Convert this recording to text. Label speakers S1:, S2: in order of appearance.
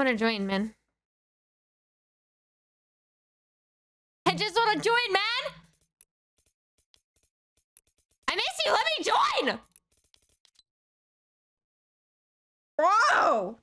S1: want to join, man. I just want to join, man. I miss you. Let me join.
S2: Whoa!